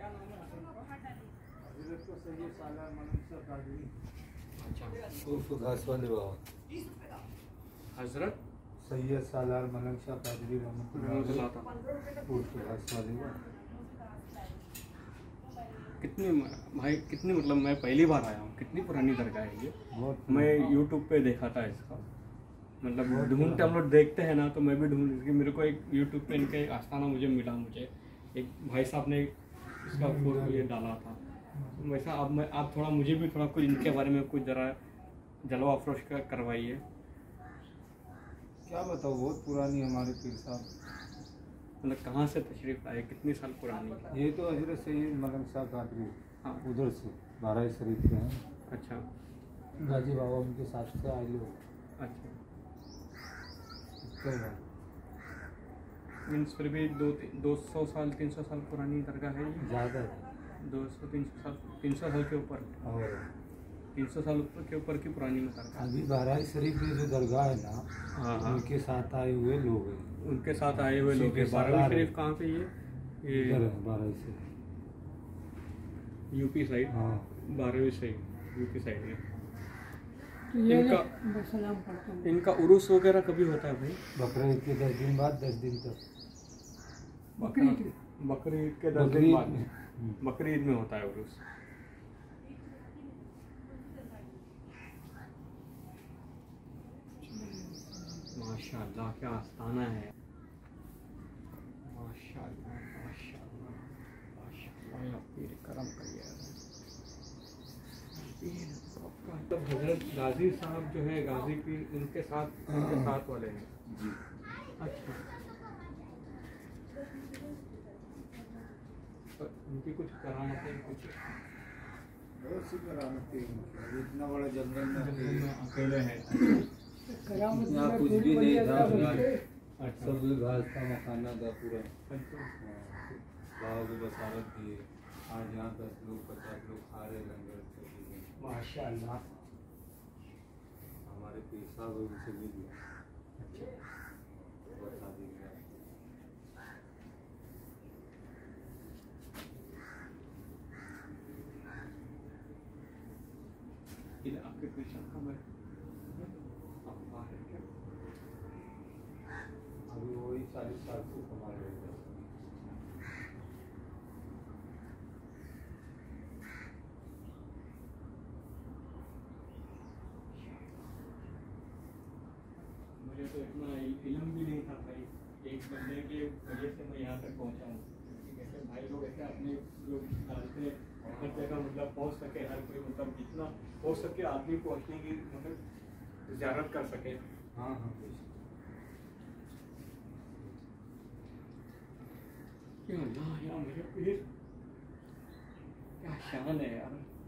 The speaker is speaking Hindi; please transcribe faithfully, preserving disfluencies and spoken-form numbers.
उर्फ घास वाले बाबा हजरत सैयद सालार मलंग शाह कादरी रहमतुल्लाह उर्फ घास वाले बाबा। कितनी भाई कितनी मतलब मैं पहली बार आया हूँ, कितनी पुरानी दरगाह है ये। मैं यूट्यूब पे देखा था इसका, मतलब ढूंढते हम लोग देखते हैं ना, तो मैं भी ढूंढ इसकी मेरे को एक यूट्यूब पे इनके आस्थाना मुझे मिला, मुझे एक भाई साहब ने इसका फोटो ये डाला था। वैसा अब मैं आप थोड़ा मुझे भी थोड़ा कुछ इनके बारे में कुछ ज़रा जलवा अफरोश का करवाइए। क्या बताओ, बहुत पुरानी हमारे पीर साहब। मतलब कहाँ से तशरीफ़ आए, कितनी साल पुरानी? ये तो हजरत सैयद मलंग शाह कादरी, हाँ उधर से बारह शरीफ के हैं। अच्छा गाजी बाबा उनके साथ से आए लोग। अच्छा इसके बाद मीन्स फिर भी दो दो सौ साल तीन सौ साल पुरानी दरगाह है ये। ज़्यादा है, दो सौ तीन सौ साल तीन सौ साल के ऊपर और तीन सौ साल ऊपर के ऊपर की पुरानी में दरगाह। अभी बारह शरीफ में जो दरगाह है ना, हाँ हाँ उनके साथ आए हुए लोग हैं। उनके साथ आए हुए लोग हैं। बारहवीं शरीफ कहाँ पे ये ये इधर है बारह शरीफ। UP side. हाँ बारहवीं शरीफ यूपी साइड में। ये इनका सलाम पढ़ता हूँ। इनका उरूस वगैरह कभी होता है भाई? बकरीद के दस दिन बाद, दस दिन तक। बकरीद बकरीद के दस दिन बाद बकरीद में होता है उरूस। माशाअल्लाह क्या आस्थाना है। माशाअल्लाह माशाअल्लाह माशाअल्लाह, या पीर करम करिए। मतलब हजरत गाजी साहब जो है, गाजी पीर उनके साथ उनके साथ वाले हैं जी। अच्छा, तो उनकी कुछ करामतें कुछ बहुत सी करामतें हैं। इतना बड़ा जंगल में अकेले हैं। करामत यहाँ में कुछ पूरी भी नहीं बड़ी था, अल्लाह बन के। अच्छा सब घास का मखाना था पूरा। अच्छा बाबा को बसारत दिए। आज यहाँ दस लोग पचास लोग खा रहे लंगर। माशाअल्लाह। हमारे पीर साहब उनसे भी दिया। अच्छा बता दीजिए। इधर आपके पीछे कमर अभी वही चालीस साल से कमा रहे हैं। मुझे तो इतना इल्म भी नहीं था भाई, एक बंदे के वजह से मैं यहाँ तक पहुँचा हूँ। ऐसे भाई लोग ऐसे अपने लोग डालते हैं हर जगह, मतलब पहुँच सके हर कोई, मतलब जितना हो सके आदमी पहुँचने की मतलब ज़ियारत कर सके। हाँ हाँ या अल्लाह या मेरे पीर, क्या शान है यार।